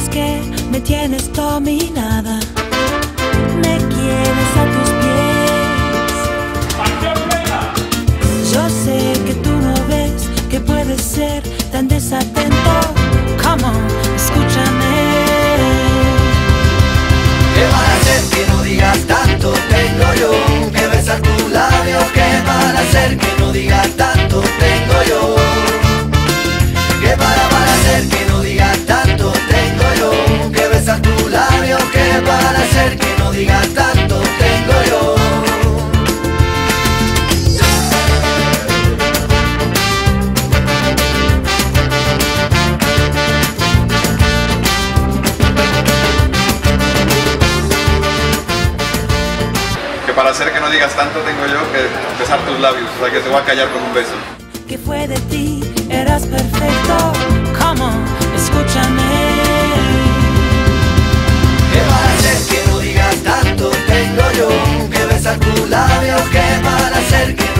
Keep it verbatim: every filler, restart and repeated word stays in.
Sabes que me tienes dominada, me quieres a tus pies. Yo sé que tú no ves que puedes ser tan desatento. Come on, escúchame. ¿Qué van a hacer que no digas tanto? Tengo yo que besar tus labios. ¿Qué van a hacer que no digas tanto? Tengo yo. ¿Qué para, para hacer que no digas tanto? Tengo yo que besar tus labios. ¿Qué para hacer que no digas tanto? Tengo yo. Que para hacer que no digas tanto tengo yo que besar tus labios, o sea que te voy a callar con un beso. ¿Qué fue de ti? Eras perfecto. Come on, escúchame. ¿Qué para hacer que no digas tanto? Tengo yo que besar tus labios. ¿Qué para hacer que